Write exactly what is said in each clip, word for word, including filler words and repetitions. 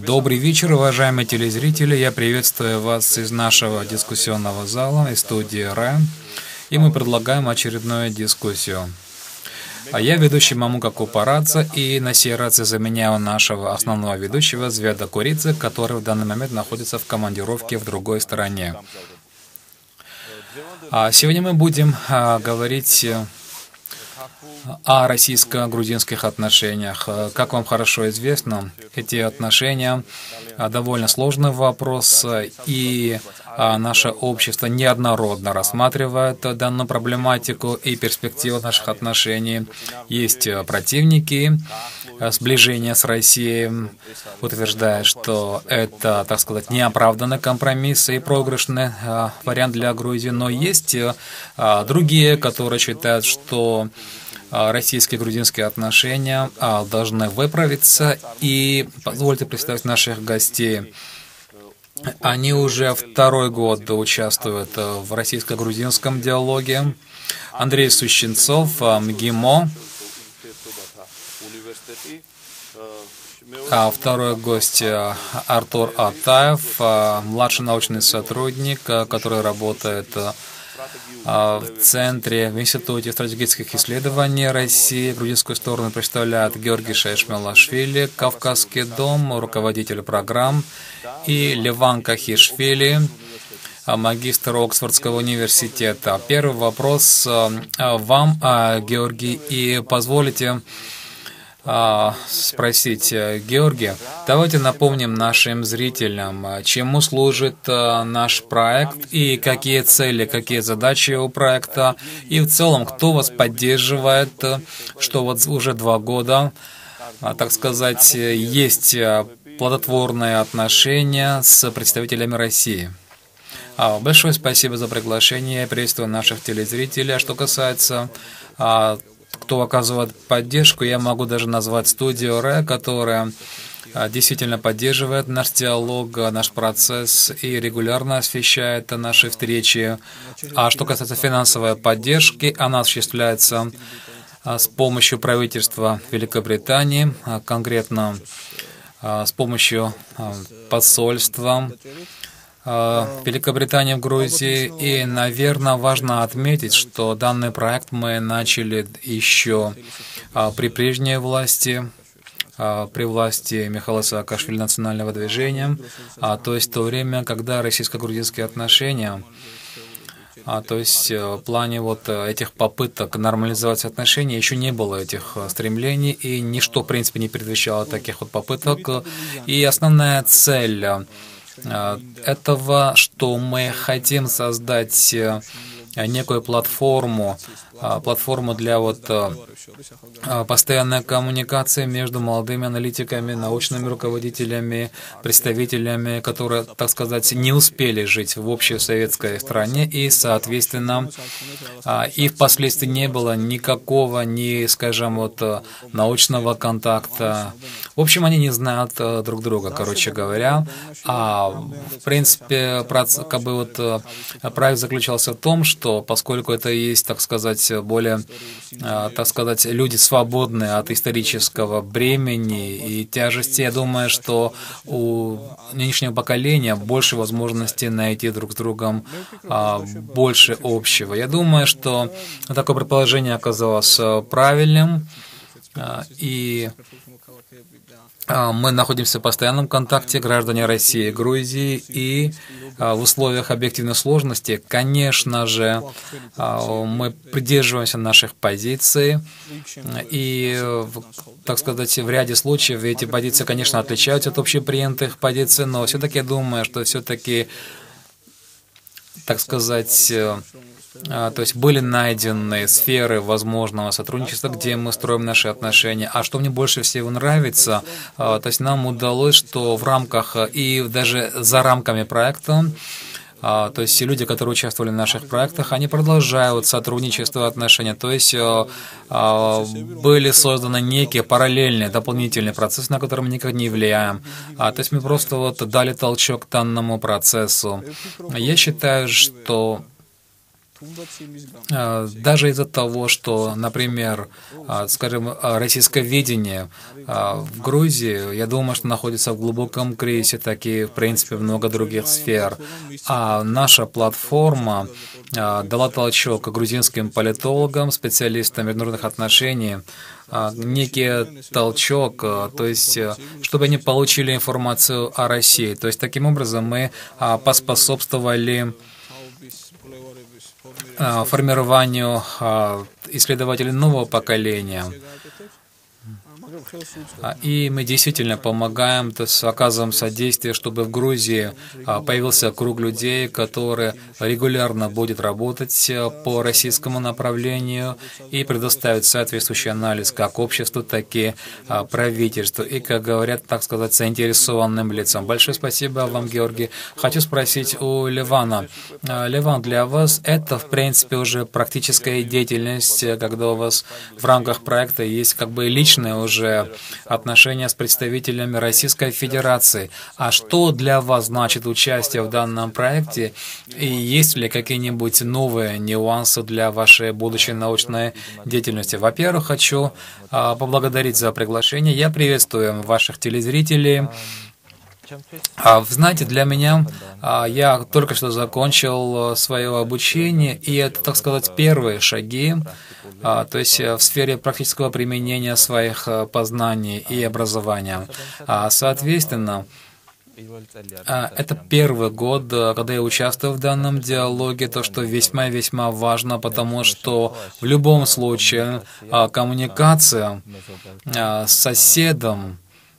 Добрый вечер, уважаемые телезрители. Я приветствую вас из нашего дискуссионного зала, из студии РЭ. И мы предлагаем очередную дискуссию. А я ведущий Мамука Купарадзе, и на сей раз я заменяю нашего основного ведущего Зведа Куридзе, который в данный момент находится в командировке в другой стране. А сегодня мы будем а, говорить о российско-грузинских отношениях. Как вам хорошо известно, эти отношения довольно сложный вопрос, и наше общество неоднородно рассматривает данную проблематику и перспективы наших отношений. Есть противники сближения с Россией, утверждая, что это, так сказать, неоправданный компромисс и проигрышный вариант для Грузии, но есть другие, которые считают, что российские и грузинские отношения должны выправиться. И позвольте представить наших гостей. Они уже второй год участвуют в российско-грузинском диалоге. Андрей Сущенцов, МГИМО. А второй гость Артур Атаев, младший научный сотрудник, который работает в Центре, в Институте стратегических исследований России. Грузинскую сторону представляет Георгий Шаишмелашвили, Кавказский дом, руководитель программ, и Леван Кахишвили, магистр Оксфордского университета. Первый вопрос вам, Георгий, и позволите спросить, Георгий, давайте напомним нашим зрителям, чему служит наш проект и какие цели, какие задачи у проекта, и в целом, кто вас поддерживает, что вот уже два года, так сказать, есть плодотворные отношения с представителями России. Большое спасибо за приглашение, я приветствую наших телезрителей. А что касается кто оказывает поддержку, я могу даже назвать студию РЭ, которая действительно поддерживает наш диалог, наш процесс и регулярно освещает наши встречи. А что касается финансовой поддержки, она осуществляется с помощью правительства Великобритании, конкретно с помощью посольства Великобритании в Грузии. И, наверное, важно отметить, что данный проект мы начали еще при прежней власти, при власти Михаила Саакашвили национального движения, то есть в то время, когда российско-грузинские отношения, то есть в плане вот этих попыток нормализовать отношения, еще не было этих стремлений, и ничто, в принципе, не предвещало таких вот попыток. И основная цель этого, что мы хотим создать некую платформу, платформу для вот постоянной коммуникации между молодыми аналитиками, научными руководителями, представителями, которые, так сказать, не успели жить в общей советской стране, и, соответственно, и впоследствии не было никакого, ни, скажем, вот научного контакта. В общем, они не знают друг друга, короче говоря. А в принципе, как бы вот проект заключался в том, что поскольку это есть, так сказать, более, так сказать, люди свободные от исторического бремени и тяжести, я думаю, что у нынешнего поколения больше возможностей найти друг с другом больше общего. Я думаю, что такое предположение оказалось правильным, и мы находимся в постоянном контакте, граждане России и Грузии, и в условиях объективной сложности, конечно же, мы придерживаемся наших позиций, и, так сказать, в ряде случаев эти позиции, конечно, отличаются от общепринятых позиций, но все-таки я думаю, что все-таки, так сказать, то есть были найдены сферы возможного сотрудничества, где мы строим наши отношения. А что мне больше всего нравится, то есть нам удалось, что в рамках и даже за рамками проекта, то есть люди, которые участвовали в наших проектах, они продолжают сотрудничество, отношения. То есть были созданы некие параллельные, дополнительные процессы, на которые мы никак не влияем. То есть мы просто вот дали толчок данному процессу. Я считаю, что Даже из-за того, что, например, скажем, российское видение в Грузии, я думаю, что находится в глубоком кризисе, так и, в принципе, много других сфер. А наша платформа дала толчок грузинским политологам, специалистам международных отношений, некий толчок, то есть, чтобы они получили информацию о России. То есть, таким образом, мы поспособствовали формированию исследователей нового поколения. И мы действительно помогаем, то есть оказываем содействие, чтобы в Грузии появился круг людей, который регулярно будет работать по российскому направлению и предоставить соответствующий анализ как обществу, так и правительству, и, как говорят, так сказать, заинтересованным лицам. Большое спасибо вам, Георгий. Хочу спросить у Левана. Леван, для вас это, в принципе, уже практическая деятельность, когда у вас в рамках проекта есть как бы личное уже отношения с представителями Российской Федерации. А что для вас значит участие в данном проекте? И есть ли какие-нибудь новые нюансы для вашей будущей научной деятельности? Во-первых, хочу а, поблагодарить за приглашение. Я приветствую ваших телезрителей. А, знаете, для меня, а, я только что закончил свое обучение, и это, так сказать, первые шаги, а, то есть в сфере практического применения своих познаний и образования. А, соответственно, а, это первый год, когда я участвую в данном диалоге, то, что весьма-весьма важно, потому что в любом случае а, коммуникация а, с соседом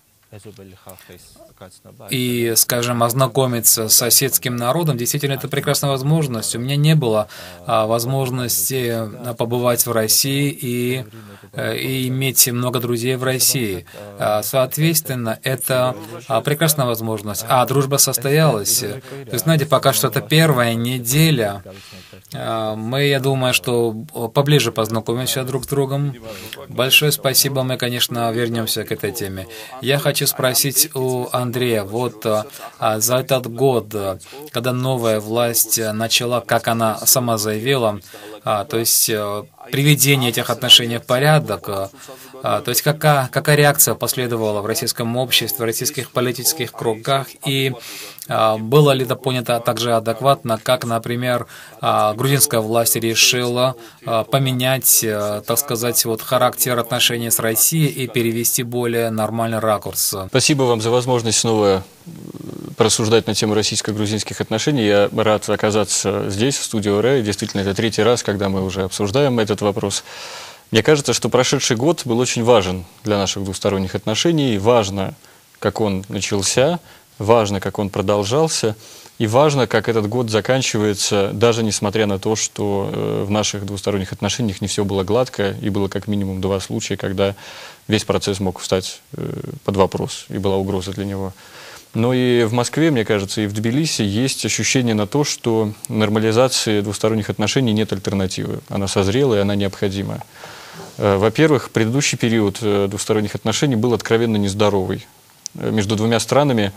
и, скажем, ознакомиться с соседским народом, действительно, это прекрасная возможность. У меня не было а, возможности побывать в России и, и иметь много друзей в России. А, соответственно, это а, прекрасная возможность. А дружба состоялась. То есть, знаете, пока что это первая неделя. А, мы, я думаю, что поближе познакомимся друг с другом. Большое спасибо. Мы, конечно, вернемся к этой теме. Я хочу спросить у Андрея, вот а, за этот год, когда новая власть начала, как она сама заявила, а, то есть а, приведение этих отношений в порядок, а, то есть какая, какая реакция последовала в российском обществе, в российских политических кругах, и а, было ли это понято также адекватно, как, например, а, грузинская власть решила а, поменять, а, так сказать, вот характер отношений с Россией и перевести более нормальный ракурс. Спасибо вам за возможность снова порассуждать на тему российско-грузинских отношений. Я рад оказаться здесь, в студии ОРЭ. Действительно, это третий раз, когда мы уже обсуждаем этот вопрос. Мне кажется, что прошедший год был очень важен для наших двусторонних отношений. Важно, как он начался, важно, как он продолжался, и важно, как этот год заканчивается, даже несмотря на то, что э, в наших двусторонних отношениях не все было гладко, и было как минимум два случая, когда весь процесс мог встать э, под вопрос, и была угроза для него. Но и в Москве, мне кажется, и в Тбилиси есть ощущение на то, что нормализации двусторонних отношений нет альтернативы. Она созрела, и она необходима. Э, во-первых, предыдущий период э, двусторонних отношений был откровенно нездоровый. Э, между двумя странами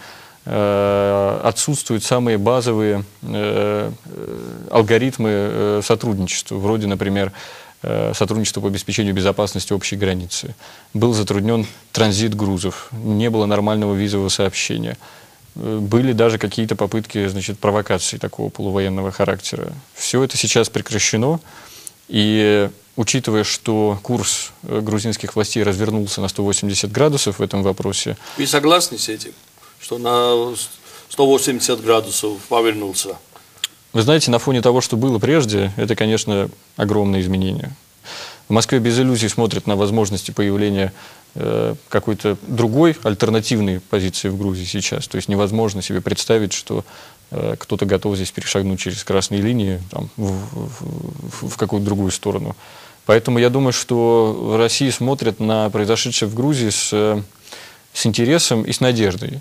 отсутствуют самые базовые э, алгоритмы э, сотрудничества, вроде, например, э, сотрудничества по обеспечению безопасности общей границы. Был затруднен транзит грузов, не было нормального визового сообщения. Э, были даже какие-то попытки, значит, провокаций такого полувоенного характера. Все это сейчас прекращено, и учитывая, что курс грузинских властей развернулся на сто восемьдесят градусов в этом вопросе... Вы согласны с этим? Что на сто восемьдесят градусов повернулся? Вы знаете, на фоне того, что было прежде, это, конечно, огромные изменения. В Москве без иллюзий смотрят на возможности появления э, какой-то другой, альтернативной позиции в Грузии сейчас. То есть невозможно себе представить, что э, кто-то готов здесь перешагнуть через красные линии там, в, в, в какую-то другую сторону. Поэтому я думаю, что в России смотрят на произошедшее в Грузии с, с интересом и с надеждой.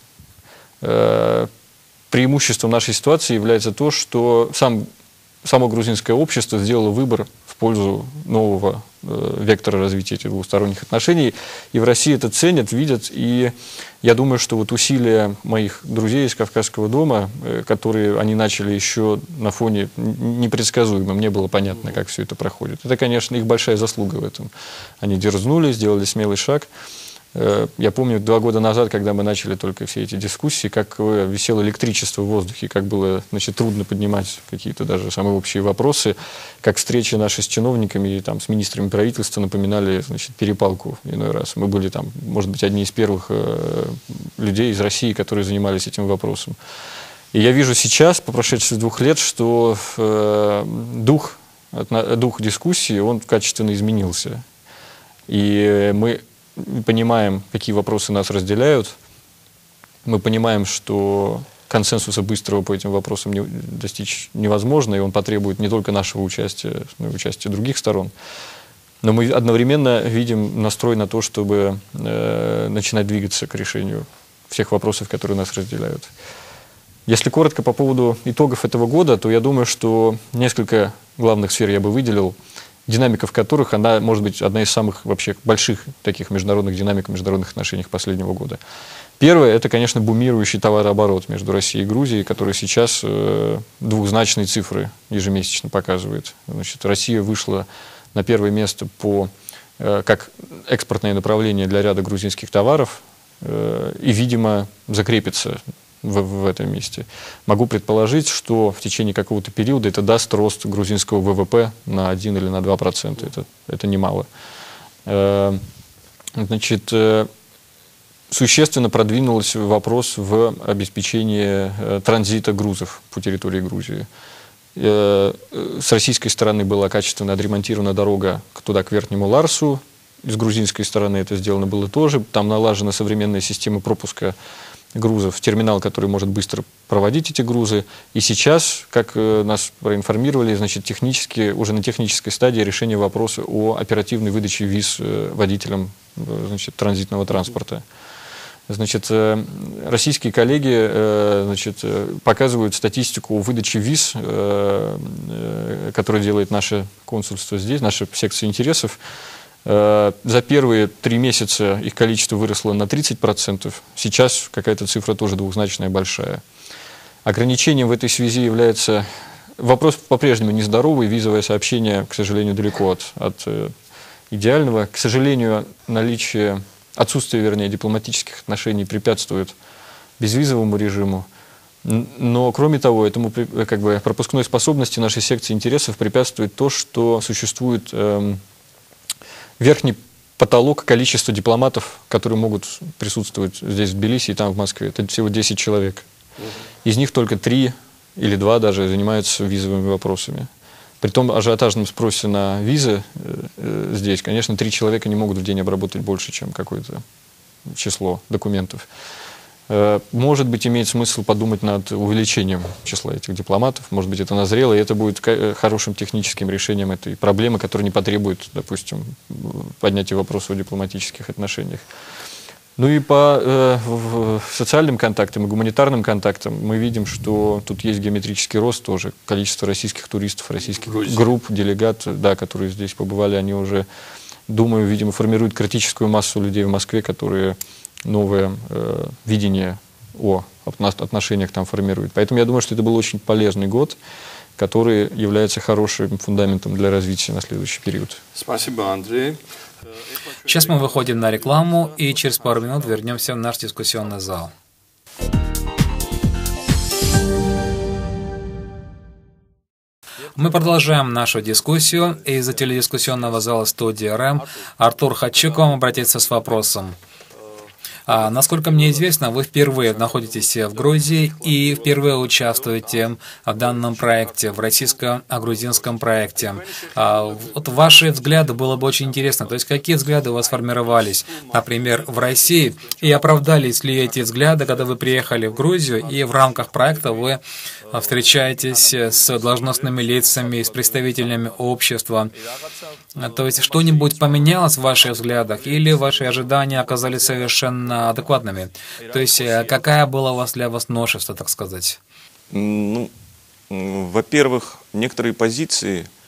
Преимуществом нашей ситуации является то, что сам, само грузинское общество сделало выбор в пользу нового э, вектора развития этих двусторонних отношений. И в России это ценят, видят. И я думаю, что вот усилия моих друзей из Кавказского дома, э, которые они начали еще на фоне непредсказуемым, не было понятно, как все это проходит. Это, конечно, их большая заслуга в этом. Они дерзнули, сделали смелый шаг. Я помню, два года назад, когда мы начали только все эти дискуссии, как висело электричество в воздухе, как было, значит, трудно поднимать какие-то даже самые общие вопросы, как встречи наши с чиновниками и там, с министрами правительства напоминали, значит, перепалку иной раз. Мы были там, может быть, одни из первых э, людей из России, которые занимались этим вопросом. И я вижу сейчас, по прошедших двух лет, что э, дух, дух дискуссии, он качественно изменился. И мы понимаем, какие вопросы нас разделяют. Мы понимаем, что консенсуса быстрого по этим вопросам не, достичь невозможно, и он потребует не только нашего участия, но и участия других сторон. Но мы одновременно видим настрой на то, чтобы э, начинать двигаться к решению всех вопросов, которые нас разделяют. Если коротко по поводу итогов этого года, то я думаю, что несколько главных сфер я бы выделил, динамика в которых, она может быть одна из самых вообще больших таких международных динамик в международных отношениях последнего года. Первое, это, конечно, бумирующий товарооборот между Россией и Грузией, который сейчас э, двухзначные цифры ежемесячно показывает. Значит, Россия вышла на первое место по, э, как экспортное направление для ряда грузинских товаров э, и, видимо, закрепится В, в этом месте. Могу предположить, что в течение какого-то периода это даст рост грузинского ВВП на один или на два процента. Это, это немало. Значит, существенно продвинулся вопрос в обеспечении транзита грузов по территории Грузии. С российской стороны была качественно отремонтирована дорога туда, к Верхнему Ларсу. С грузинской стороны это сделано было тоже. Там налажена современная система пропуска грузов, терминал, который может быстро проводить эти грузы. И сейчас, как нас проинформировали, значит, технически, уже на технической стадии решения вопроса о оперативной выдаче виз водителям, значит, транзитного транспорта. Значит, российские коллеги, значит, показывают статистику о выдаче виз, которую делает наше консульство здесь, наша секция интересов. За первые три месяца их количество выросло на тридцать процентов. Сейчас какая-то цифра тоже двухзначная, большая. Ограничением в этой связи является... Вопрос по-прежнему нездоровый. Визовое сообщение, к сожалению, далеко от, от идеального. К сожалению, наличие, отсутствие, вернее, дипломатических отношений препятствует безвизовому режиму. Но, кроме того, этому как бы, пропускной способности нашей секции интересов препятствует то, что существует... Эм, верхний потолок количества дипломатов, которые могут присутствовать здесь, в Тбилиси и там, в Москве. Это всего десять человек. Из них только три или два даже занимаются визовыми вопросами. При том ажиотажном спросе на визы э, здесь, конечно, три человека не могут в день обработать больше, чем какое-то число документов. Э, может быть, имеет смысл подумать над увеличением числа этих дипломатов. Может быть, это назрело, и это будет хорошим техническим решением этой проблемы, которая не потребует, допустим, поднятия вопроса о дипломатических отношениях. Ну и по э, в, в социальным контактам и гуманитарным контактам мы видим, что тут есть геометрический рост тоже. Количество российских туристов, российских Грузия. групп, делегатов, да, которые здесь побывали, они уже, думаю, видимо, формируют критическую массу людей в Москве, которые новое э, видение о отношениях там формируют. Поэтому я думаю, что это был очень полезный год, который является хорошим фундаментом для развития на следующий период. Спасибо, Андрей. Сейчас мы выходим на рекламу и через пару минут вернемся в наш дискуссионный зал. Мы продолжаем нашу дискуссию. Из-за теледискуссионного зала студии РЭМ Артур Хачук к вам обратится с вопросом. А, насколько мне известно, вы впервые находитесь в Грузии и впервые участвуете в данном проекте, в российско-грузинском проекте. А, вот ваши взгляды было бы очень интересно. То есть, какие взгляды у вас формировались, например, в России, и оправдались ли эти взгляды, когда вы приехали в Грузию, и в рамках проекта вы встречаетесь с должностными лицами, с представителями общества. То есть, что-нибудь поменялось в ваших взглядах, или ваши ожидания оказались совершенно адекватными? То есть, какая была у вас для вас новшество, так сказать? Ну, во-первых, некоторые позиции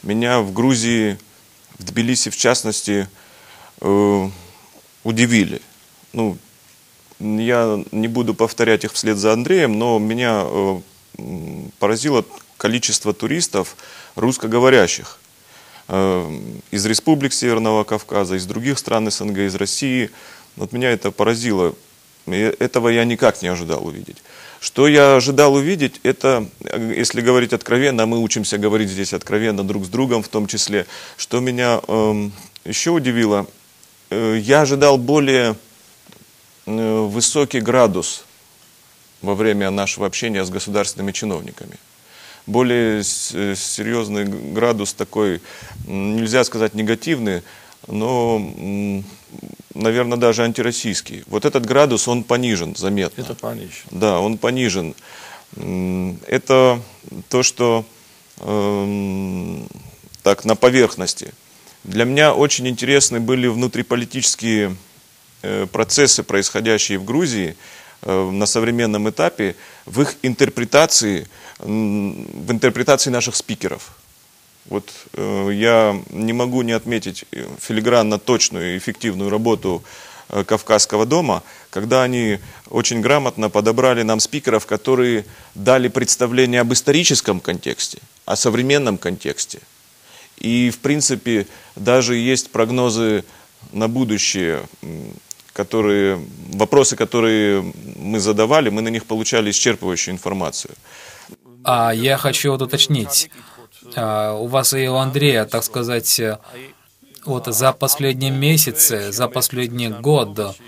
меня в Грузии, в Тбилиси в частности, э, удивили. Ну, я не буду повторять их вслед за Андреем, но меня э, поразило количество туристов русскоговорящих э, из республик Северного Кавказа, из других стран СНГ, из России. Вот меня это поразило. Этого я никак не ожидал увидеть. Что я ожидал увидеть, это, если говорить откровенно, мы учимся говорить здесь откровенно друг с другом в том числе, что меня э, еще удивило, э, я ожидал более э, высокий градус во время нашего общения с государственными чиновниками. Более серьезный градус такой, нельзя сказать негативный, но, наверное, даже антироссийский. Вот этот градус, он понижен заметно. Это понижен. Да, он понижен. Это то, что э, так, на поверхности. Для меня очень интересны были внутриполитические э, процессы, происходящие в Грузии э, на современном этапе, в их интерпретации, э, в интерпретации наших спикеров. Вот э, я не могу не отметить филигранно точную и эффективную работу э, Кавказского дома, когда они очень грамотно подобрали нам спикеров, которые дали представление об историческом контексте, о современном контексте. И, в принципе, даже есть прогнозы на будущее, которые, вопросы, которые мы задавали, мы на них получали исчерпывающую информацию. А я хочу вот уточнить. У вас и у Андрея, так сказать, вот за последние месяцы, за последний год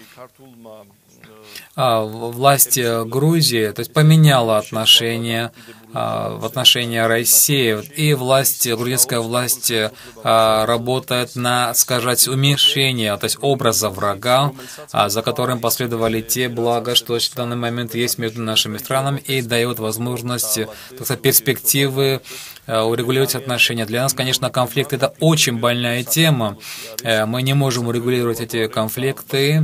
власть Грузии, то есть поменяла отношения в отношении России, и власть, грузинская власть работает на, сказать, уменьшение, то есть образа врага, за которым последовали те блага, что в данный момент есть между нашими странами, и дает возможность, так сказать, перспективы урегулировать отношения. Для нас, конечно, конфликт — это очень больная тема. Мы не можем урегулировать эти конфликты.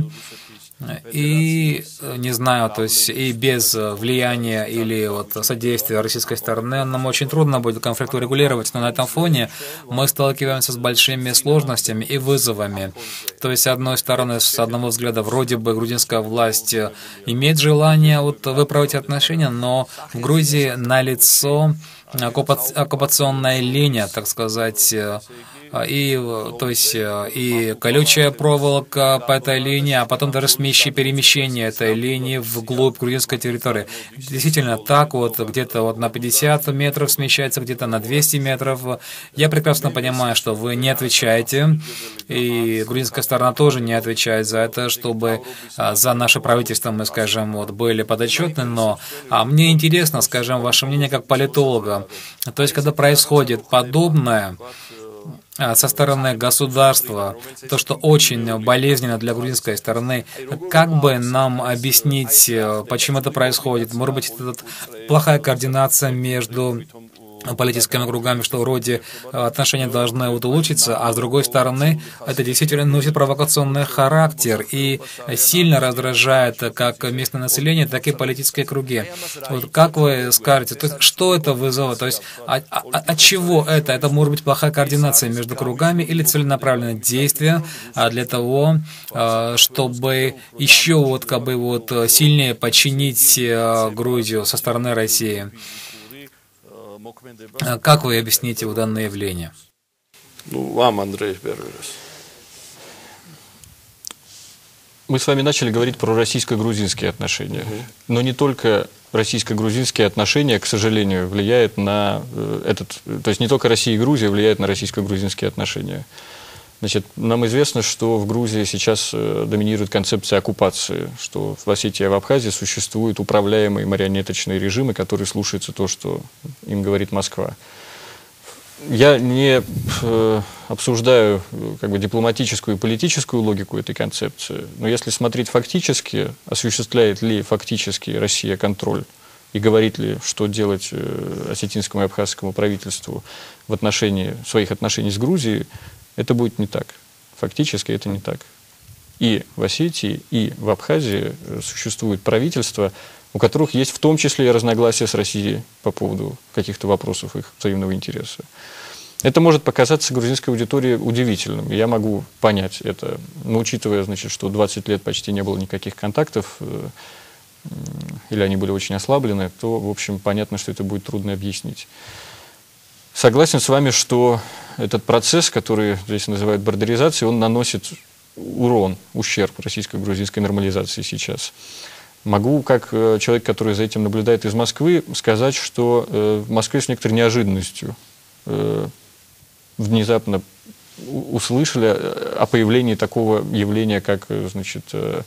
И, не знаю, то есть и без влияния или вот содействия российской стороны нам очень трудно будет конфликт урегулировать, но на этом фоне мы сталкиваемся с большими сложностями и вызовами. То есть, с одной стороны, с одного взгляда, вроде бы грузинская власть имеет желание вот выправить отношения, но в Грузии налицо оккупационная линия, так сказать, и, то есть, и колючая проволока по этой линии, а потом даже смещение, перемещение этой линии вглубь грузинской территории. Действительно, так вот где-то вот на пятьдесят метров смещается, где-то на двести метров. Я прекрасно понимаю, что вы не отвечаете, и грузинская сторона тоже не отвечает за это, чтобы за наше правительство мы, скажем, вот были подотчетны, но а мне интересно, скажем, ваше мнение как политолога. То есть, когда происходит подобное со стороны государства, то, что очень болезненно для грузинской стороны, как бы нам объяснить, почему это происходит? Может быть, это плохая координация между политическими кругами, что вроде отношения должны вот улучшиться, а с другой стороны, это действительно носит провокационный характер и сильно раздражает как местное население, так и политические круги. Вот как вы скажете, то есть, что это вызывает? То есть, от, от, от чего это? Это может быть плохая координация между кругами или целенаправленное действие для того, чтобы еще вот как бы вот сильнее подчинить Грузию со стороны России? Как вы объясните вот данное явление? Ну, вам, Андрей, первый раз. Мы с вами начали говорить про российско-грузинские отношения. Угу. Но не только российско-грузинские отношения, к сожалению, влияют на этот... То есть не только Россия и Грузия влияют на российско-грузинские отношения. Значит, нам известно, что в Грузии сейчас доминирует концепция оккупации, что в Осетии и в Абхазии существуют управляемые марионеточные режимы, которые слушаются то, что им говорит Москва. Я не э, обсуждаю как бы, дипломатическую и политическую логику этой концепции, но если смотреть фактически, осуществляет ли фактически Россия контроль и говорит ли, что делать э, осетинскому и абхазскому правительству в отношении своих отношений с Грузией, это будет не так. Фактически это не так. И в Осетии, и в Абхазии существуют правительства, у которых есть в том числе и разногласия с Россией по поводу каких-то вопросов их взаимного интереса. Это может показаться грузинской аудитории удивительным. Я могу понять это. Но учитывая, значит, что двадцать лет почти не было никаких контактов, или они были очень ослаблены, то, в общем, понятно, что это будет трудно объяснить. Согласен с вами, что этот процесс, который здесь называют бордеризацией, он наносит урон, ущерб российско-грузинской нормализации сейчас. Могу, как человек, который за этим наблюдает из Москвы, сказать, что в Москве с некоторой неожиданностью внезапно услышали о появлении такого явления, как, значит,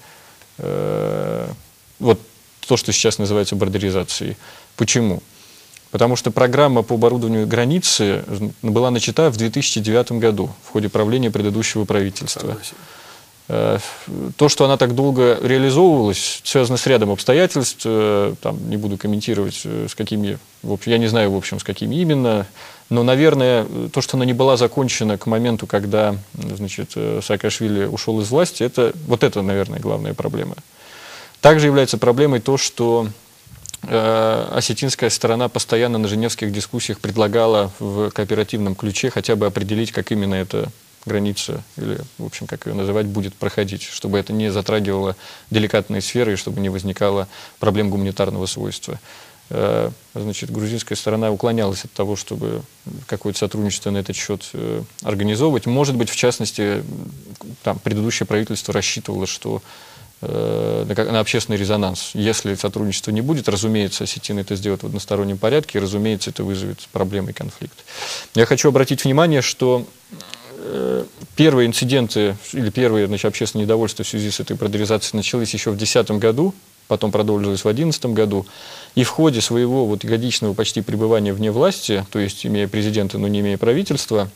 вот то, что сейчас называется бордеризацией. Почему? Потому что программа по оборудованию границы была начата в две тысячи девятом году в ходе правления предыдущего правительства. То, что она так долго реализовывалась, связано с рядом обстоятельств, там, не буду комментировать, с какими, в общем, я не знаю, в общем, с какими именно, но, наверное, то, что она не была закончена к моменту, когда, значит, Саакашвили ушел из власти, это, вот это, наверное, главная проблема. Также является проблемой то, что э, осетинская сторона постоянно на женевских дискуссиях предлагала в кооперативном ключе хотя бы определить, как именно эта граница, или, в общем, как ее называть, будет проходить, чтобы это не затрагивало деликатные сферы и чтобы не возникало проблем гуманитарного свойства. Э, значит, грузинская сторона уклонялась от того, чтобы какое-то сотрудничество на этот счет э, организовывать. Может быть, в частности, там, предыдущее правительство рассчитывало, что на общественный резонанс. Если сотрудничества не будет, разумеется, осетины это сделают в одностороннем порядке, и, разумеется, это вызовет проблемы и конфликт. Я хочу обратить внимание, что первые инциденты или первые, значит, общественные недовольства в связи с этой бордеризацией начались еще в две тысячи десятом году, потом продолжилось в две тысячи одиннадцатом году, и в ходе своего вот годичного почти пребывания вне власти, то есть имея президента, но не имея правительства,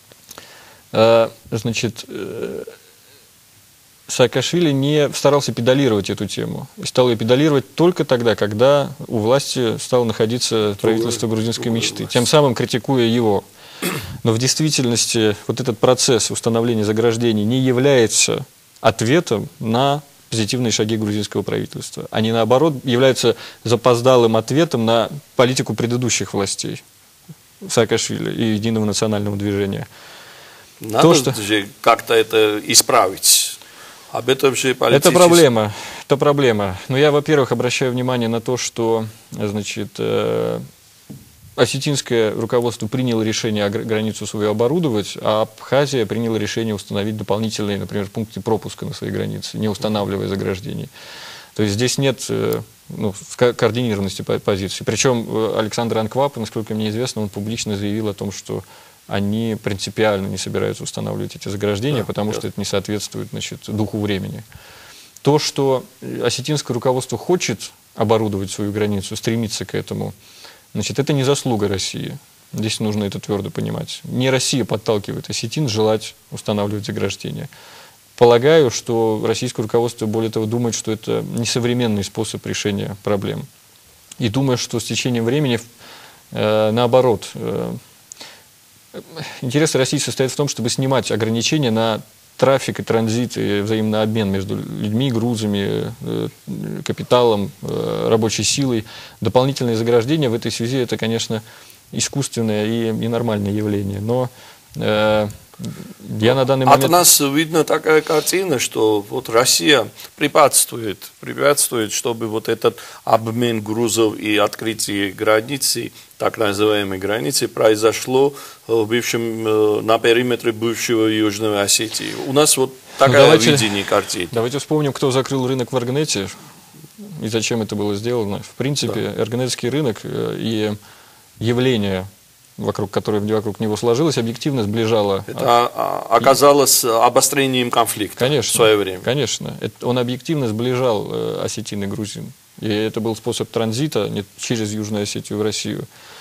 значит, Саакашвили не старался педалировать эту тему. И стал ее педалировать только тогда, когда у власти стало находиться правительство грузинской мечты, тем самым критикуя его. Но в действительности вот этот процесс установления заграждений не является ответом на позитивные шаги грузинского правительства. Они, наоборот, являются запоздалым ответом на политику предыдущих властей Саакашвили и Единого национального движения. Надо То, что... же как-то это исправить. Об этом же политически... Это проблема, это проблема. Но я, во-первых, обращаю внимание на то, что, значит, э, осетинское руководство приняло решение границу свою оборудовать, а Абхазия приняла решение установить дополнительные, например, пункты пропуска на своей границе, не устанавливая заграждений. То есть здесь нет э, ну, координированности позиции. Причем Александр Анквап, насколько мне известно, он публично заявил о том, что они принципиально не собираются устанавливать эти заграждения, да, потому да. что это не соответствует, значит, духу времени. То, что осетинское руководство хочет оборудовать свою границу, стремится к этому, значит, это не заслуга России. Здесь нужно это твердо понимать. Не Россия подталкивает осетин желать устанавливать заграждения. Полагаю, что российское руководство, более того, думает, что это несовременный способ решения проблем. И думаю, что с течением времени, э, наоборот, э, интересы России состоят в том, чтобы снимать ограничения на трафик и транзит, и взаимный обмен между людьми, грузами, капиталом, рабочей силой. Дополнительные заграждения в этой связи – это, конечно, искусственное и, и нормальное явление. Но э, я на данный момент... От нас видно такая картина, что вот Россия препятствует, препятствует, чтобы вот этот обмен грузов и открытие границы, так называемой границы, произошло в бывшем, на периметре бывшего Южной Осетии. У нас вот такое ну, давайте, видение картины. Давайте вспомним, кто закрыл рынок в Эргнете и зачем это было сделано. В принципе, да. Эргнетский рынок и явление, вокруг которой вокруг него сложилось, объективно сближало. Это оказалось и... обострением конфликта конечно, в свое время. Конечно. Это, он объективно сближал осетин и грузин. И это был способ транзита не через Южную Осетию в Россию.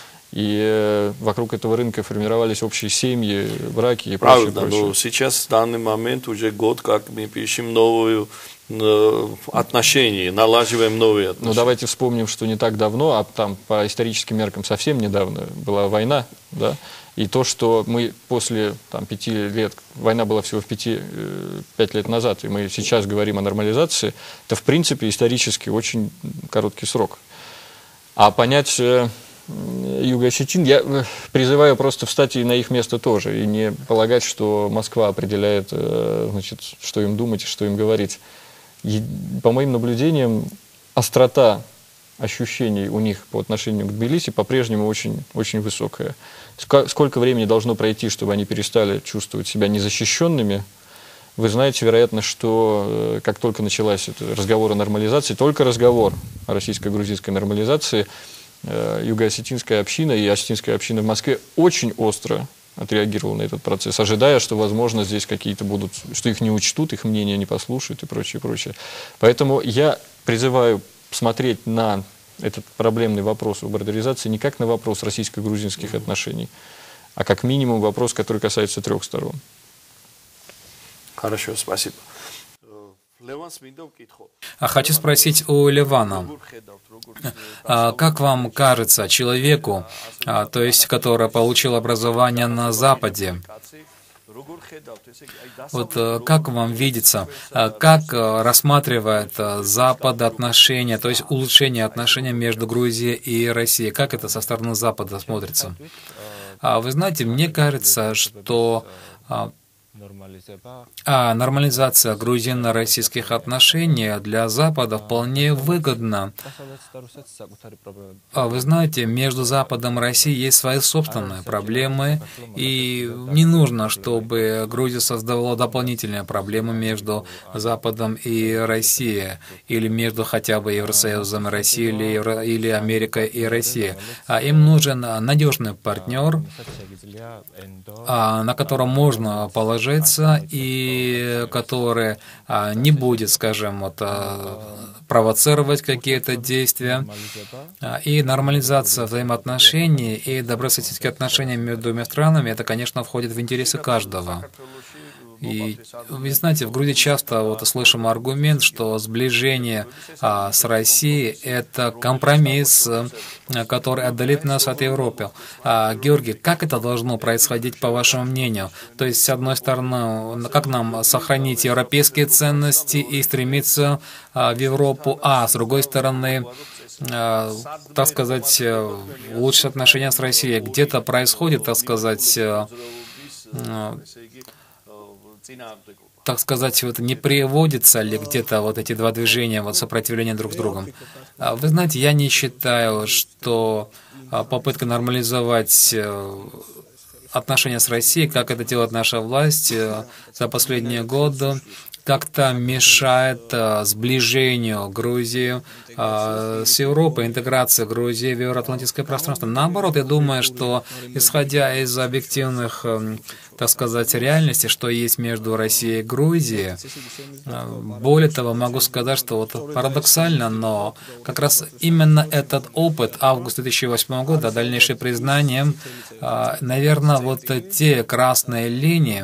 И вокруг этого рынка формировались общие семьи, браки и прочее. Правда, но сейчас в данный момент уже год, как мы пишем новую отношения, налаживаем новые отношения. Ну, давайте вспомним, что не так давно, а там по историческим меркам совсем недавно была война, да, и то, что мы после там, пяти лет, война была всего в пяти, пять лет назад, и мы сейчас говорим о нормализации, это, в принципе, исторически очень короткий срок. А понять, Юга Осетин, я призываю просто встать и на их место тоже, и не полагать, что Москва определяет, значит, что им думать и что им говорить. И, по моим наблюдениям, острота ощущений у них по отношению к Тбилиси по-прежнему очень, очень высокая. Сколько времени должно пройти, чтобы они перестали чувствовать себя незащищенными? Вы знаете, вероятно, что как только началась разговор о нормализации, только разговор о российско-грузинской нормализации, юго-осетинская община и осетинская община в Москве очень остро отреагировала на этот процесс, ожидая, что, возможно, здесь какие-то будут, что их не учтут, их мнение не послушают и прочее, прочее. Поэтому я призываю смотреть на этот проблемный вопрос о бордеризации не как на вопрос российско-грузинских отношений, а как минимум вопрос, который касается трех сторон. Хорошо, спасибо. А хочу спросить у Левана, как вам кажется, человеку, то есть, который получил образование на Западе, вот как вам видится, как рассматривает Запад отношения, то есть улучшение отношений между Грузией и Россией, как это со стороны Запада смотрится? Вы знаете, мне кажется, что А нормализация грузино-российских отношений для Запада вполне выгодна. Вы знаете, между Западом и Россией есть свои собственные проблемы, и не нужно, чтобы Грузия создавала дополнительные проблемы между Западом и Россией, или между хотя бы Евросоюзом и Россией, или, Евро... или Америкой и Россией. Им нужен надежный партнер, на котором можно положиться, и который а, не будет, скажем, вот, а, провоцировать какие-то действия. А, и нормализация взаимоотношений и добрососедские отношения между двумя странами, это, конечно, входит в интересы каждого. И вы знаете, в Грузии часто вот слышим аргумент, что сближение а, с Россией — это компромисс, а, который отдалит нас от Европы. А, Георгий, как это должно происходить, по вашему мнению? То есть, с одной стороны, как нам сохранить европейские ценности и стремиться а, в Европу, а с другой стороны, а, так сказать, улучшить отношения с Россией? Где-то происходит, так сказать, а, так сказать, вот не приводится ли где-то вот эти два движения, вот сопротивление друг с другом? Вы знаете, я не считаю, что попытка нормализовать отношения с Россией, как это делает наша власть за последние годы, как-то мешает сближению Грузии с Европой, интеграции Грузии в евроатлантическое пространство. Наоборот, я думаю, что, исходя из объективных, так сказать, реальностей, что есть между Россией и Грузией, более того, могу сказать, что вот парадоксально, но как раз именно этот опыт августа две тысячи восьмого года, дальнейшее признание, наверное, вот те красные линии,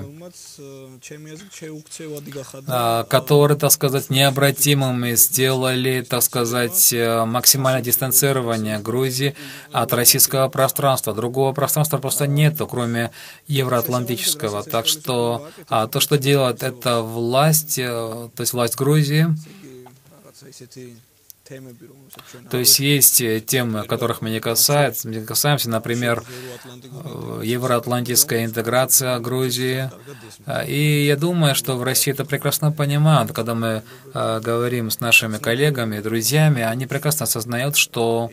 которые, так сказать, необратимыми сделали, так сказать, максимальное дистанцирование Грузии от российского пространства. Другого пространства просто нету, кроме евроатлантического. Так что а, то, что делает эта власть, то есть власть Грузии, то есть есть темы, которых мы не касаемся, не касаемся, например, евроатлантическая интеграция Грузии. И я думаю, что в России это прекрасно понимают. Когда мы говорим с нашими коллегами, друзьями, они прекрасно осознают, что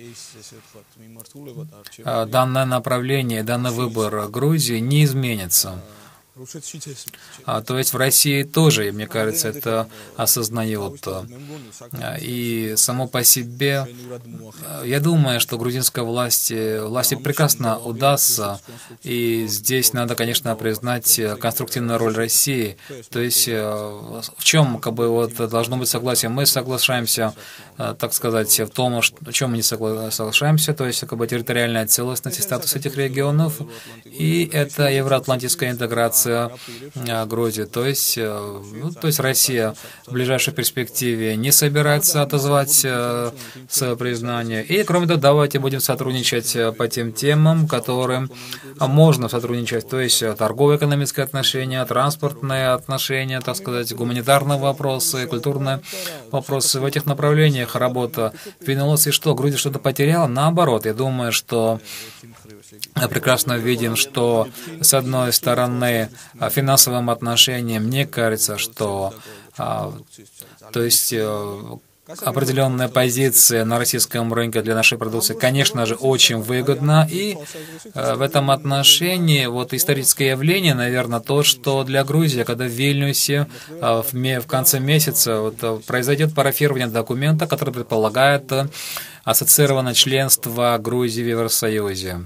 данное направление, данный выбор Грузии не изменится. А, то есть в России тоже, мне кажется, это осознают. И само по себе, я думаю, что грузинской власти, власти прекрасно удастся, и здесь надо, конечно, признать конструктивную роль России. То есть в чем как бы, вот, должно быть согласие? Мы соглашаемся, так сказать, в том, в чем мы не соглашаемся, то есть как бы территориальная целостность и статус этих регионов, и это евроатлантическая интеграция позиция Грузии. То есть, ну, то есть Россия в ближайшей перспективе не собирается отозвать свое признание. И, кроме того, давайте будем сотрудничать по тем темам, которым можно сотрудничать. То есть торгово-экономические отношения, транспортные отношения, так сказать, гуманитарные вопросы, культурные вопросы. В этих направлениях работа двинулась. И что, Грузия что-то потеряла? Наоборот, я думаю, что прекрасно видим, что, с одной стороны, финансовым отношениям, мне кажется, что то есть определенная позиция на российском рынке для нашей продукции, конечно же, очень выгодна. И в этом отношении вот историческое явление, наверное, то, что для Грузии, когда в Вильнюсе в конце месяца вот, произойдет парафирование документа, который предполагает ассоциированное членство Грузии в Евросоюзе.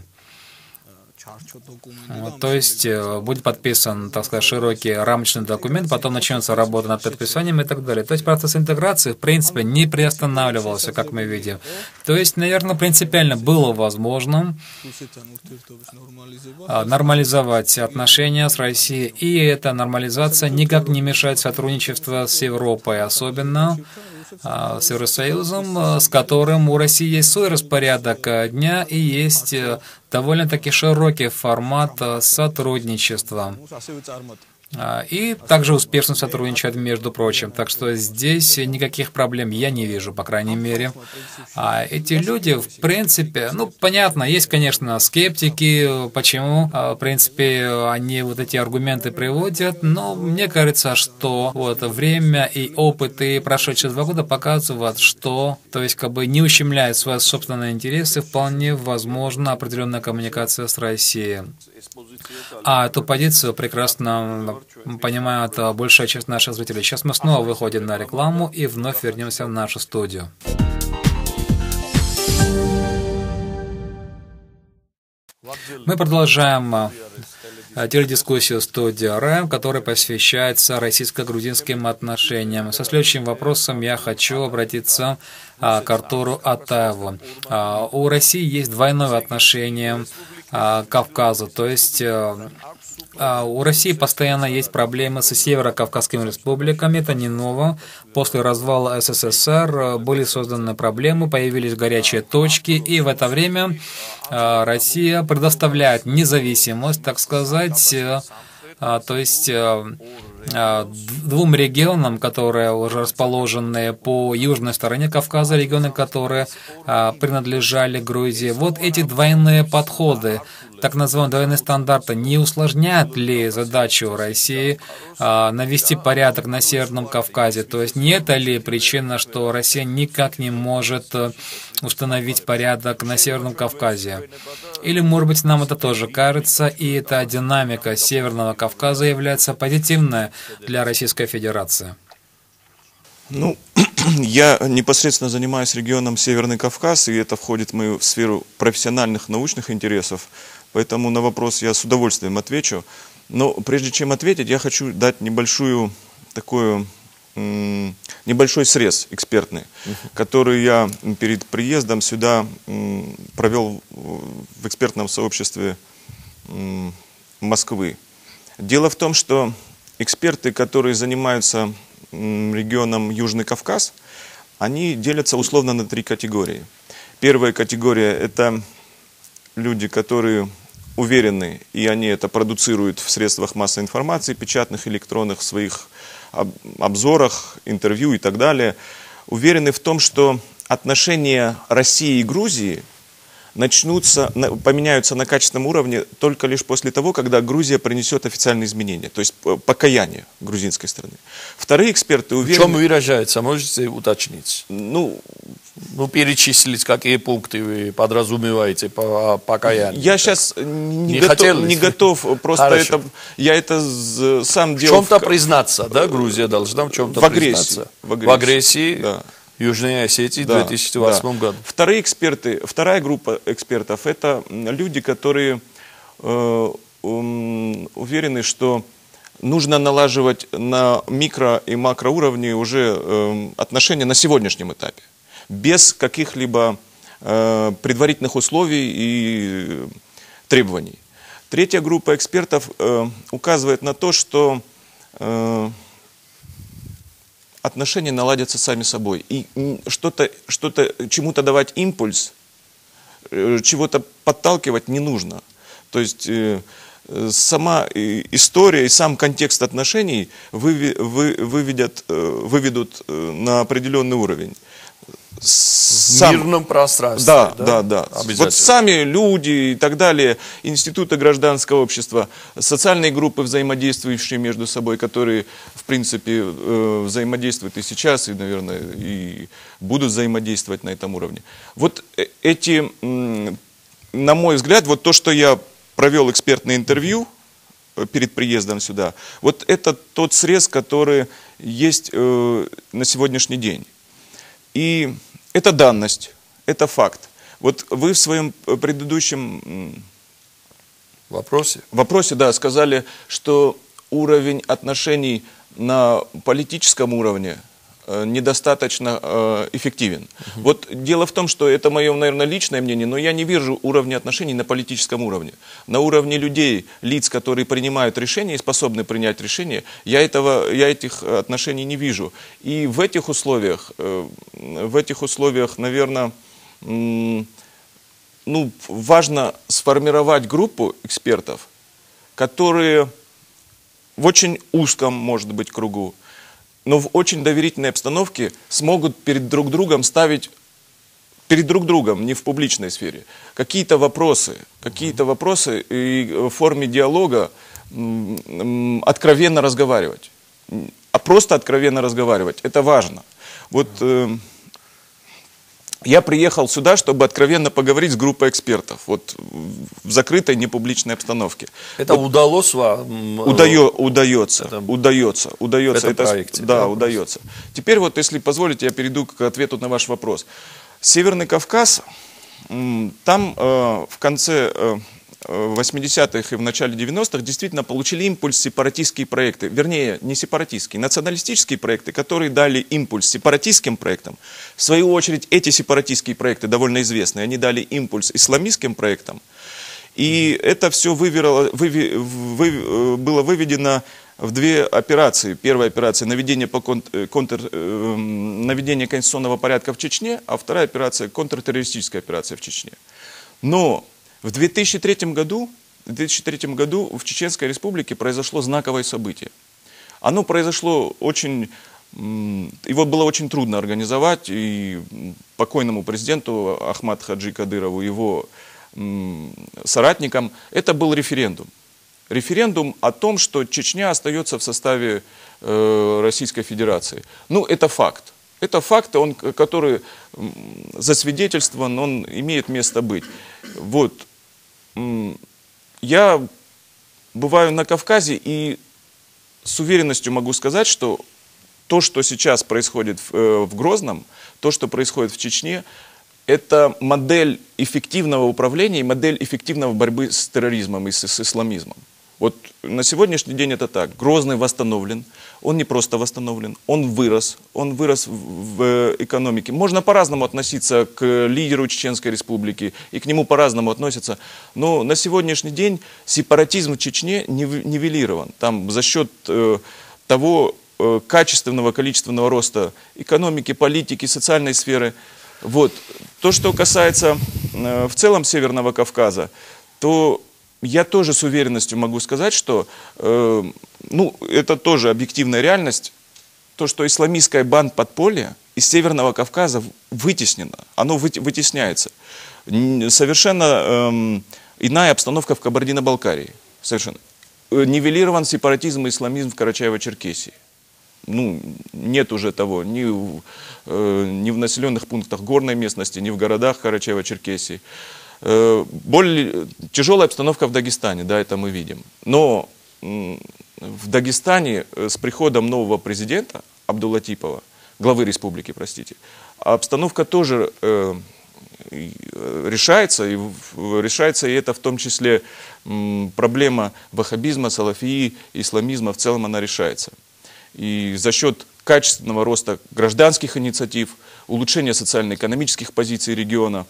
Вот, то есть будет подписан, так сказать, широкий рамочный документ, потом начнется работа над подписанием и так далее. То есть процесс интеграции, в принципе, не приостанавливался, как мы видим. То есть, наверное, принципиально было возможно нормализовать отношения с Россией, и эта нормализация никак не мешает сотрудничеству с Европой, особенно с Евросоюзом, с которым у России есть свой распорядок дня и есть довольно-таки широкий формат сотрудничества. И также успешно сотрудничают, между прочим. Так что здесь никаких проблем я не вижу, по крайней мере. А эти люди, в принципе, ну, понятно, есть, конечно, скептики, почему, в принципе, они вот эти аргументы приводят, но мне кажется, что вот время и опыт, и прошедшие два года показывают, что, то есть, как бы не ущемляет свои собственные интересы, вполне возможна определенная коммуникация с Россией. А эту позицию прекрасно понимают большая часть наших зрителей. Сейчас мы снова выходим на рекламу и вновь вернемся в нашу студию. Мы продолжаем теледискуссию студии РЭМ, которая посвящается российско-грузинским отношениям. Со следующим вопросом я хочу обратиться к Артуру Атаеву. У России есть двойное отношение к Кавказу, то есть у России постоянно есть проблемы с северо-кавказскими республиками, это не ново. После развала СССР были созданы проблемы, появились горячие точки, и в это время Россия предоставляет независимость, так сказать, то есть двум регионам, которые уже расположены по южной стороне Кавказа, регионы, которые принадлежали Грузии. Вот эти двойные подходы, так называемые двойные стандарты, не усложняют ли задачу России навести порядок на Северном Кавказе? То есть не это ли причина, что Россия никак не может установить порядок на Северном Кавказе? Или, может быть, нам это тоже кажется, и эта динамика Северного Кавказа является позитивной для Российской Федерации? Ну, я непосредственно занимаюсь регионом Северный Кавказ, и это входит в мою сферу профессиональных научных интересов, поэтому на вопрос я с удовольствием отвечу. Но прежде чем ответить, я хочу дать небольшую такую... небольшой срез экспертный, uh-huh. который я перед приездом сюда провел в экспертном сообществе Москвы. Дело в том, что эксперты, которые занимаются регионом Южный Кавказ, они делятся условно на три категории. Первая категория – это люди, которые уверены, и они это продуцируют в средствах массовой информации, печатных, электронных, в своих обзорах, интервью и так далее, уверены в том, что отношения России и Грузии начнутся, поменяются на качественном уровне только лишь после того, когда Грузия принесет официальные изменения, то есть покаяние грузинской страны. Вторые эксперты уверены... В чем выражается, можете уточнить? Ну, ну, перечислить, какие пункты вы подразумеваете по покаянию. Я сейчас не, не, готов, не готов, просто это, я это сам делал. В чем-то признаться, да, Грузия должна в чем-то признаться. В агрессии. В агрессии. Да. Южной Осетии да, в две тысячи восьмом да. году. Вторые эксперты, вторая группа экспертов – это люди, которые э, э, уверены, что нужно налаживать на микро- и макроуровне уже э, отношения на сегодняшнем этапе, без каких-либо э, предварительных условий и требований. Третья группа экспертов э, указывает на то, что э, отношения наладятся сами собой. И что-то, что-то, чему-то давать импульс, э, чего-то подталкивать не нужно. То есть э, сама история и сам контекст отношений вы, вы, выведят, выведут на определенный уровень. Сам, в мирном пространстве. Да, да, да. да. Вот сами люди и так далее, институты гражданского общества, социальные группы, взаимодействующие между собой, которые, в принципе, взаимодействуют и сейчас, и, наверное, и будут взаимодействовать на этом уровне. Вот эти, на мой взгляд, вот то, что я провел экспертное интервью перед приездом сюда, вот это тот срез, который есть э, на сегодняшний день. И это данность, это факт. Вот вы в своем предыдущем вопросе, вопросе да, сказали, что уровень отношений на политическом уровне недостаточно э, эффективен. Uh-huh. Вот дело в том, что это мое, наверное, личное мнение, но я не вижу уровня отношений на политическом уровне. На уровне людей, лиц, которые принимают решения и способны принять решения, я, этого, я этих отношений не вижу. И в этих условиях, э, в этих условиях, наверное, м, ну, важно сформировать группу экспертов, которые в очень узком, может быть, кругу, но в очень доверительной обстановке смогут перед друг другом ставить, перед друг другом, не в публичной сфере, какие-то вопросы, какие-то вопросы и в форме диалога откровенно разговаривать. А просто откровенно разговаривать, это важно. Вот э, я приехал сюда, чтобы откровенно поговорить с группой экспертов, вот в закрытой, непубличной обстановке. Это вот, удалось вам? Удаю, удается, это, удается, удается. Это, это да, да, удается. Теперь вот, если позволите, я перейду к ответу на ваш вопрос. Северный Кавказ, там э, в конце э, восьмидесятых и в начале девяностых действительно получили импульс сепаратистские проекты, вернее, не сепаратистские, националистические проекты, которые дали импульс сепаратистским проектам. В свою очередь, эти сепаратистские проекты довольно известные, они дали импульс исламистским проектам. И это все выверло, выви, вы, было выведено в две операции. Первая операция – наведение, по контр, контр, э, наведение конституционного порядка в Чечне, а вторая операция – контртеррористическая операция в Чечне. Но в две тысячи третьем году, в две тысячи третьем году в Чеченской Республике произошло знаковое событие. Оно произошло очень, его было очень трудно организовать, и покойному президенту Ахмаду Хаджи Кадырову, его соратникам, это был референдум. Референдум о том, что Чечня остается в составе э, Российской Федерации. Ну, это факт. Это факт, он, который засвидетельствован, он имеет место быть. Вот. Я бываю на Кавказе и с уверенностью могу сказать, что то, что сейчас происходит в, в Грозном, то, что происходит в Чечне, это модель эффективного управления и модель эффективной борьбы с терроризмом и с, с исламизмом. Вот на сегодняшний день это так. Грозный восстановлен, он не просто восстановлен, он вырос, он вырос в, в экономике. Можно по-разному относиться к лидеру Чеченской Республики, и к нему по-разному относятся, но на сегодняшний день сепаратизм в Чечне нивелирован. Там за счет э, того э, качественного, количественного роста экономики, политики, социальной сферы. Вот. То, что касается э, в целом Северного Кавказа, то я тоже с уверенностью могу сказать, что э, ну, это тоже объективная реальность, то, что исламистская банд-подполье из Северного Кавказа вытеснено, оно вытесняется. Совершенно э, иная обстановка в Кабардино-Балкарии. Совершенно. Нивелирован сепаратизм и исламизм в Карачаево-Черкесии. Ну, нет уже того ни в, э, ни в населенных пунктах горной местности, ни в городах Карачаево-Черкесии. Э, более тяжелая обстановка в Дагестане, да, это мы видим. Но э, в Дагестане э, с приходом нового президента Абдулатипова, главы республики, простите, обстановка тоже э, решается, и решается, и это в том числе э, проблема ваххабизма, салафии, исламизма, в целом она решается. И за счет качественного роста гражданских инициатив, улучшения социально-экономических позиций региона,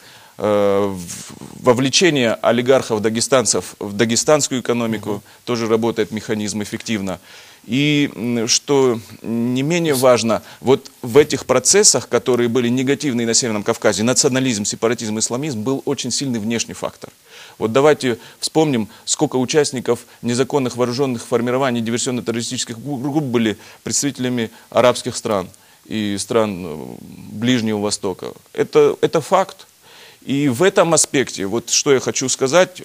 вовлечение олигархов-дагестанцев в дагестанскую экономику, угу. тоже работает механизм эффективно. И что не менее важно, вот в этих процессах, которые были негативные на Северном Кавказе, национализм, сепаратизм, исламизм, был очень сильный внешний фактор. Вот давайте вспомним, сколько участников незаконных вооруженных формирований диверсионно-террористических групп были представителями арабских стран и стран Ближнего Востока. Это, это факт. И в этом аспекте, вот что я хочу сказать,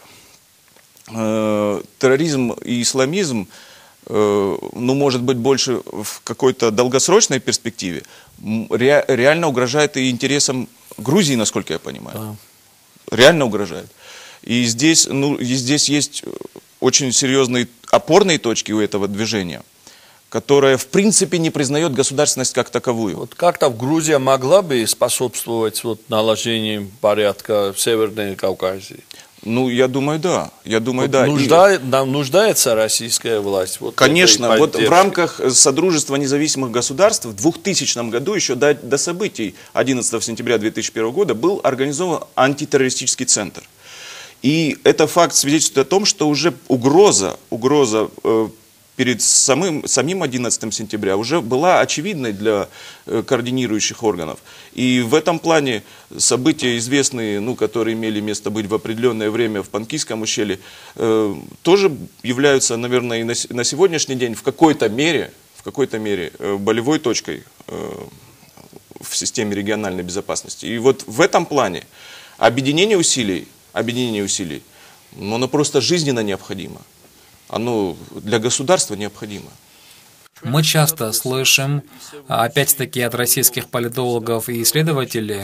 э, терроризм и исламизм, э, ну, может быть, больше в какой-то долгосрочной перспективе, ре, реально угрожает и интересам Грузии, насколько я понимаю. Да. Реально угрожает. И здесь, ну, и здесь есть очень серьезные опорные точки у этого движения, которая, в принципе, не признает государственность как таковую. Вот как-то Грузия могла бы способствовать вот, наложению порядка в Северной Кавказе? Ну, я думаю, да. Я думаю, вот да. Нужда... И... Нуждается российская власть? Вот Конечно. Вот в рамках Содружества независимых государств в двухтысячном году, еще до, до событий одиннадцатого сентября две тысячи первого года, был организован антитеррористический центр. И это факт свидетельствует о том, что уже угроза, угроза э, перед самым, самим одиннадцатым сентября уже была очевидной для э, координирующих органов. И в этом плане события известные, ну, которые имели место быть в определенное время в Панкийском ущелье, э, тоже являются, наверное, и на, на сегодняшний день в какой-то мере, в какой-то мере э, болевой точкой э, в системе региональной безопасности. И вот в этом плане объединение усилий, объединение усилий, но оно просто жизненно необходимо. Оно для государства необходимо. Мы часто слышим, опять-таки от российских политологов и исследователей,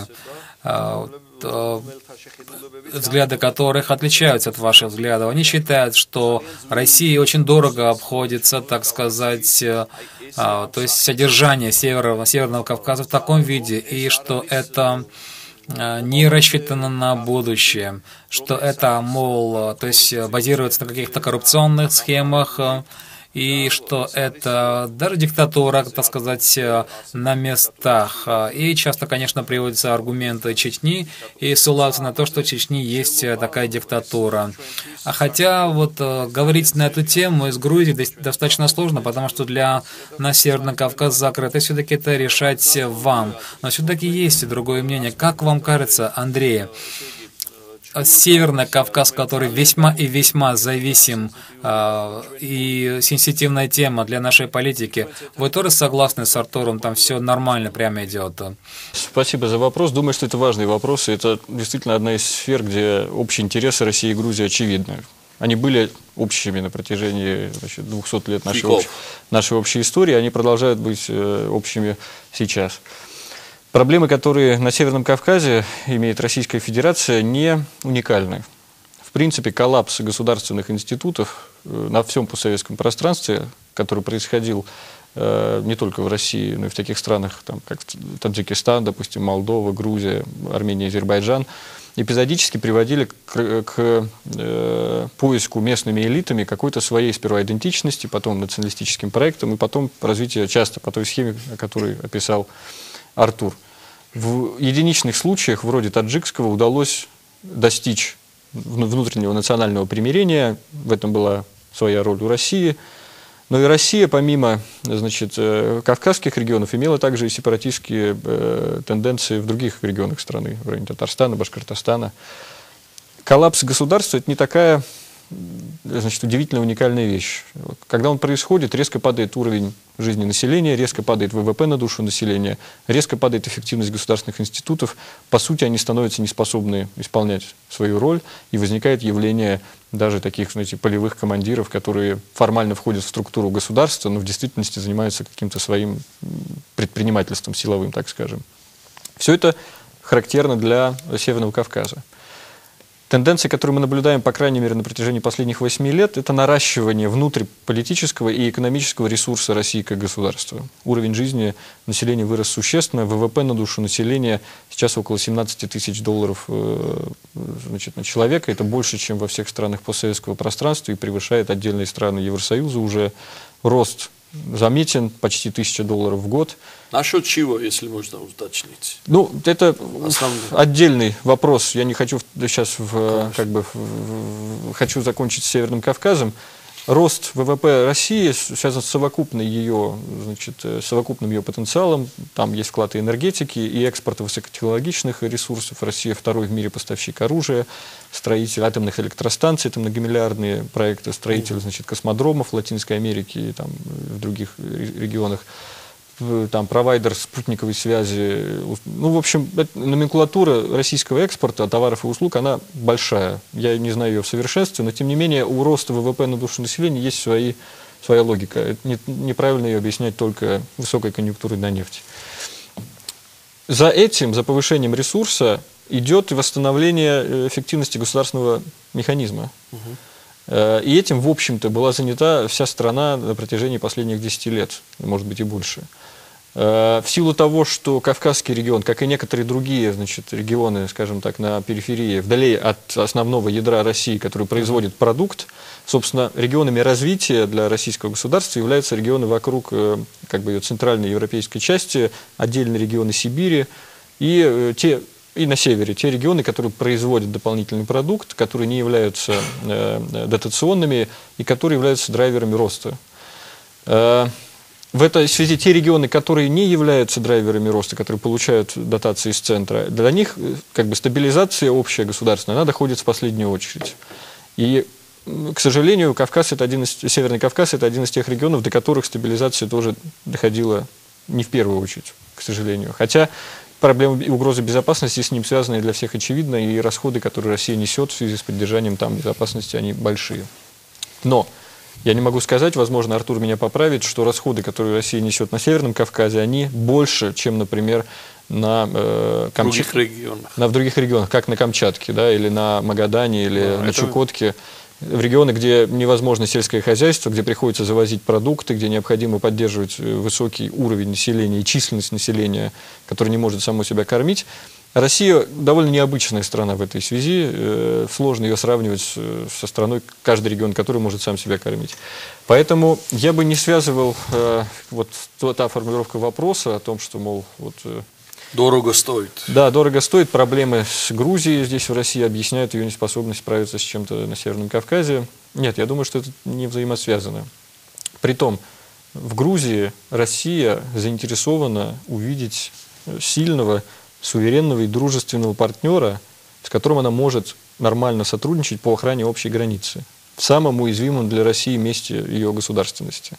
взгляды которых отличаются от ваших взглядов. Они считают, что России очень дорого обходится, так сказать, то есть содержание Северного, Северного Кавказа в таком виде, и что это не рассчитано на будущее, что это, мол, то есть базируется на каких-то коррупционных схемах, и что это даже диктатура, так сказать, на местах. И часто, конечно, приводятся аргументы Чечни и ссылаются на то, что в Чечне есть такая диктатура. А хотя вот говорить на эту тему из Грузии достаточно сложно, потому что для нас Северный Кавказ закрыт, и все-таки это решать вам. Но все-таки есть и другое мнение. Как вам кажется, Андрей, Северный Кавказ, который весьма и весьма зависим э, и сенситивная тема для нашей политики, вы тоже согласны с Артуром, там все нормально прямо идет? Спасибо за вопрос. Думаю, что это важный вопрос, и это действительно одна из сфер, где общие интересы России и Грузии очевидны. Они были общими на протяжении, значит, двухсот лет нашей, общ... нашей общей истории, они продолжают быть э, общими сейчас. Проблемы, которые на Северном Кавказе имеет Российская Федерация, не уникальны. В принципе, коллапс государственных институтов на всем постсоветском пространстве, который происходил э, не только в России, но и в таких странах, там, как Таджикистан, допустим, Молдова, Грузия, Армения, Азербайджан, эпизодически приводили к, к э, поиску местными элитами какой-то своей сперва идентичности, потом националистическим проектом, и потом развитию часто по той схеме, о которой описал Артур. В единичных случаях, вроде таджикского, удалось достичь внутреннего национального примирения. В этом была своя роль у России. Но и Россия, помимо, значит, кавказских регионов, имела также и сепаратистские э, тенденции в других регионах страны, в районе Татарстана, Башкортостана. Коллапс государства – это не такая, значит, удивительно уникальная вещь. Когда он происходит, резко падает уровень жизни населения, резко падает ВВП на душу населения, резко падает эффективность государственных институтов. По сути, они становятся неспособны исполнять свою роль, и возникает явление даже таких, знаете, полевых командиров, которые формально входят в структуру государства, но в действительности занимаются каким-то своим предпринимательством силовым, так скажем. Все это характерно для Северного Кавказа. Тенденция, которую мы наблюдаем, по крайней мере, на протяжении последних восьми лет, это наращивание внутриполитического и экономического ресурса России как государства. Уровень жизни населения вырос существенно, ВВП на душу населения сейчас около семнадцати тысяч долларов, значит, на человека. Это больше, чем во всех странах постсоветского пространства и превышает отдельные страны Евросоюза уже. Рост заметен, почти тысяча долларов в год. Насчет чего, если можно уточнить? Ну, это Основной. отдельный вопрос. Я не хочу сейчас, в, как бы, в, в, хочу закончить с Северным Кавказом. Рост ВВП России связан с совокупной ее, значит, совокупным ее потенциалом. Там есть вклад и энергетики, и экспорта высокотехнологичных ресурсов. Россия второй в мире поставщик оружия, строитель атомных электростанций, это многомиллиардные проекты, строитель, значит, космодромов в Латинской Америке и там, в других регионах. Там провайдер спутниковой связи. Ну, в общем, номенклатура российского экспорта товаров и услуг, она большая. Я не знаю ее в совершенстве, но, тем не менее, у роста ВВП на душу населения есть свои, своя логика. Это не, неправильно ее объяснять только высокой конъюнктурой на нефть. За этим, за повышением ресурса, идет и восстановление эффективности государственного механизма. Угу. И этим, в общем-то, была занята вся страна на протяжении последних десяти лет, может быть и больше. В силу того, что Кавказский регион, как и некоторые другие, значит, регионы, скажем так, на периферии, вдали от основного ядра России, который производит продукт, собственно, регионами развития для российского государства являются регионы вокруг, как бы, ее центральной европейской части, отдельные регионы Сибири и те... И на севере те регионы, которые производят дополнительный продукт, которые не являются э, дотационными и которые являются драйверами роста. Э, в этой связи те регионы, которые не являются драйверами роста, которые получают дотации из центра, для них как бы стабилизация общая государственная, она доходит в последнюю очередь. И, к сожалению, Кавказ это один из, Северный Кавказ это один из тех регионов, до которых стабилизация тоже доходила не в первую очередь, к сожалению. Хотя проблемы и угрозы безопасности с ним связаны для всех очевидно, и расходы, которые Россия несет в связи с поддержанием там безопасности, они большие. Но я не могу сказать, возможно, Артур меня поправит, что расходы, которые Россия несет на Северном Кавказе, они больше, чем, например, на, э, Камчат... других регионах. на в других регионах, как на Камчатке, да, или на Магадане, или да, на это... Чукотке. В регионы, где невозможно сельское хозяйство, где приходится завозить продукты, где необходимо поддерживать высокий уровень населения и численность населения, которое не может само себя кормить. Россия довольно необычная страна в этой связи. Сложно ее сравнивать со страной, каждый регион, который может сам себя кормить. Поэтому я бы не связывал вот та формулировка вопроса о том, что, мол, вот... Дорого стоит. Да, дорого стоит. Проблемы с Грузией здесь в России объясняют ее неспособность справиться с чем-то на Северном Кавказе. Нет, я думаю, что это не взаимосвязано. Притом, в Грузии Россия заинтересована увидеть сильного, суверенного и дружественного партнера, с которым она может нормально сотрудничать по охране общей границы, в самом уязвимом для России месте ее государственности.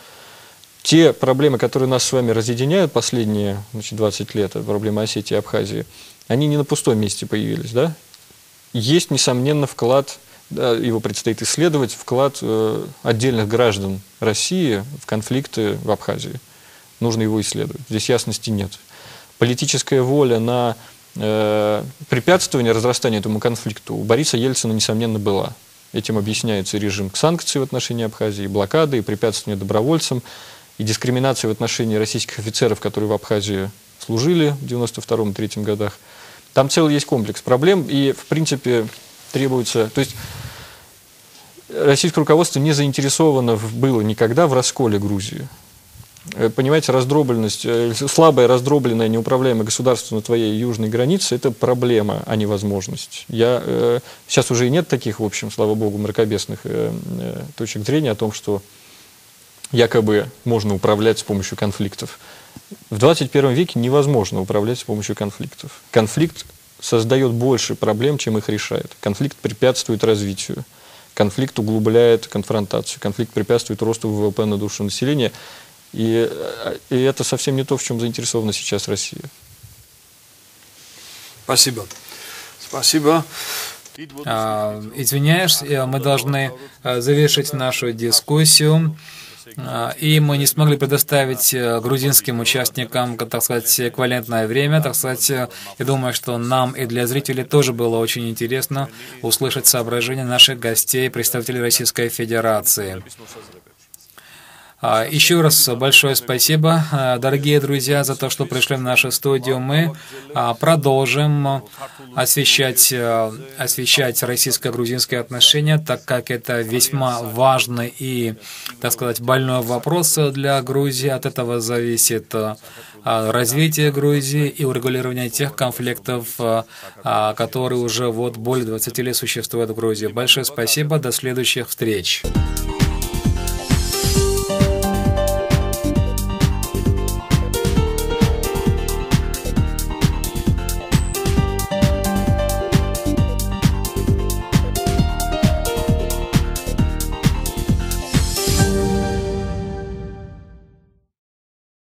Те проблемы, которые нас с вами разъединяют последние, значит, двадцать лет, проблемы Осетии и Абхазии, они не на пустом месте появились, да? Есть, несомненно, вклад, да, его предстоит исследовать, вклад э, отдельных граждан России в конфликты в Абхазии. Нужно его исследовать. Здесь ясности нет. Политическая воля на э, препятствование разрастанию этому конфликту у Бориса Ельцина, несомненно, была. Этим объясняется режим санкций в отношении Абхазии, блокады и препятствования добровольцам, и дискриминация в отношении российских офицеров, которые в Абхазии служили в девяносто втором — девяносто третьем годах. Там целый есть комплекс проблем, и, в принципе, требуется... То есть российское руководство не заинтересовано было никогда в расколе Грузии. Понимаете, раздробленность, слабое, раздробленное, неуправляемое государство на твоей южной границе – это проблема, а не возможность. Я, э, сейчас уже и нет таких, в общем, слава богу, мракобесных э, э, точек зрения о том, что якобы можно управлять с помощью конфликтов. В двадцать первом веке невозможно управлять с помощью конфликтов. Конфликт создает больше проблем, чем их решает. Конфликт препятствует развитию. Конфликт углубляет конфронтацию. Конфликт препятствует росту ВВП на душу населения. И, и это совсем не то, в чем заинтересована сейчас Россия. Спасибо. Спасибо. А, извиняюсь, мы должны завершить нашу дискуссию. И мы не смогли предоставить грузинским участникам, так сказать, эквивалентное время. Так сказать, я думаю, что нам и для зрителей тоже было очень интересно услышать соображения наших гостей, представителей Российской Федерации. Еще раз большое спасибо, дорогие друзья, за то, что пришли в нашу студию. Мы продолжим освещать, освещать российско-грузинские отношения, так как это весьма важный и, так сказать, больной вопрос для Грузии. От этого зависит развитие Грузии и урегулирование тех конфликтов, которые уже вот более двадцати лет существуют в Грузии. Большое спасибо, до следующих встреч.